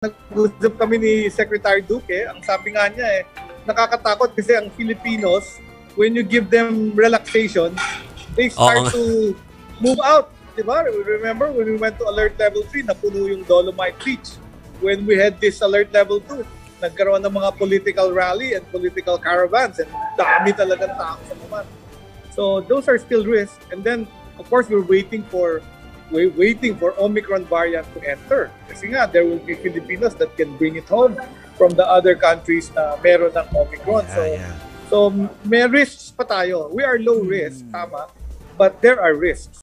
nag-usap kami ni Secretary Duque, ang sabi nga niya nakakatakot kasi ang Filipinos, when you give them relaxation, they start to move out. Diba? Remember when we went to Alert Level 3, napuno yung Dolomite Beach. When we had this Alert Level 2, nagkaroon ng mga political rally and political caravans and dami talagang tao sa naman. So those are still risks. And then, of course, we're waiting for Omicron variant to enter. Kasi nga, there will be Filipinos that can bring it home from the other countries na meron ng Omicron. So may risks pa tayo. We are low risk, tama, but there are risks.